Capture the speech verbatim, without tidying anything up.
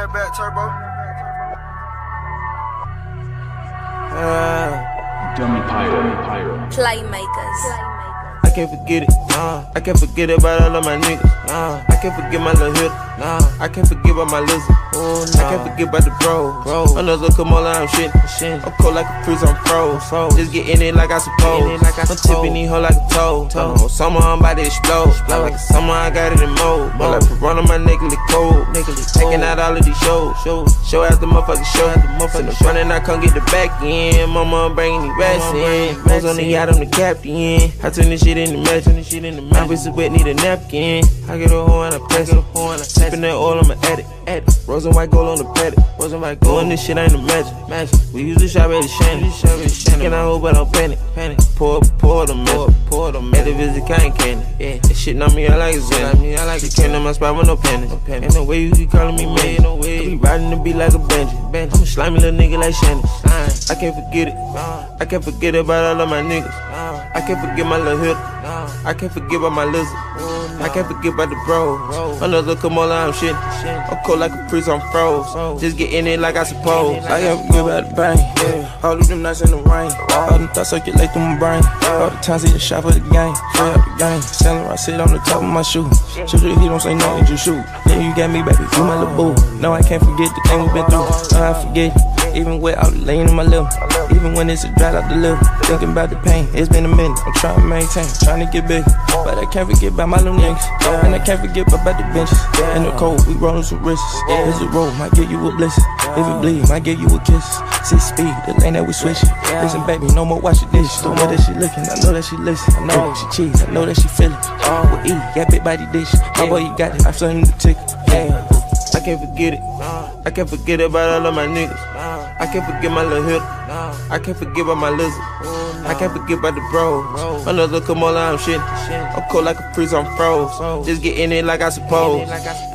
that back, turbo. Uh, Dummy Pyro, Dummy Pyro. Playmakers. I can't forget it, nah. I can't forget about all of my niggas, nah. I can't forget my little hitter, nah. I can't forget about my lizard, oh, nah. I can't forget about the bros, bro. Another Kamala, I'm shit, shit. I'm cold like a freeze, I'm froze, froze. Just get in it like I suppose. Like I I'm tipping these hoes like a toe, toe. Uh, summer, I'm about to explode. explode. Like a summer, I got it in mode. But like run on my nigga, cold. Taking out all of these shows, shows. Show after motherfucking show. After the front and I come get the back in. Mama, I'm bringing these rats in. Rose on the yacht, I'm the captain. I turn this shit in the match, this shit in the match. My bitch is wet, need a napkin. I get a hoe and I press it. Sipping that oil, I'm an addict. Rose and white gold on the paddock. Rose and white gold. Doing this shit ain't a magic. Magic. We use the shop at the Shannon. Can I hold but I don't panic. Panic. Pour, pour the milk. Pour the milk. At the visit kind candy. Yeah. That shit on me, I like it. I like it. Came to my spot with no panic. Ain't no way you keep calling me man. No way. I be riding the beat like a Benji. I'm a slimy little nigga like Shannon. I can't forget it. I can't forget about all of my niggas. I can't forget my little hitter. I can't forget about my lizard. I can't forget about the bros. Another Kamala, I'm shit. I'm cold like a priest, I'm froze. Just get in it like I suppose. I can't forget about the bang. All of them nights in the rain. All them thoughts circulate through my brain. All the times he just shot for the game. Straight up the game. Selling right, sit on the top of my shoe. Shoot it, he don't say nothing, just shoot. Then you got me, baby, you my little boo. No, I can't forget the thing we been through. No, I forget. Even with all the laying in my lip. Even when it's a drought out the liver. Thinking about the pain, it's been a minute. I'm trying to maintain, trying to get big. But I can't forget about my little niggas. And I can't forget about the benches. In the cold, we rollin' some wrists. It's a roll, might give you a blister. If it bleed, might give you a kiss. Six speed, the lane that we switchin'. Listen, baby, no more wash the dish. Don't know that she looking, I know that she listen. I know she cheese, I know that she feelin'. With E, got big body dish. My boy, you got it, I flung the ticket. I can't forget it. I can't forget about all of my niggas. I can't forget my little hitter. I can't forget about my lizard. I can't forget about the bros. Another Kamala, I'm shit. I'm cold like a freeze, I'm froze. Just get in it like I suppose.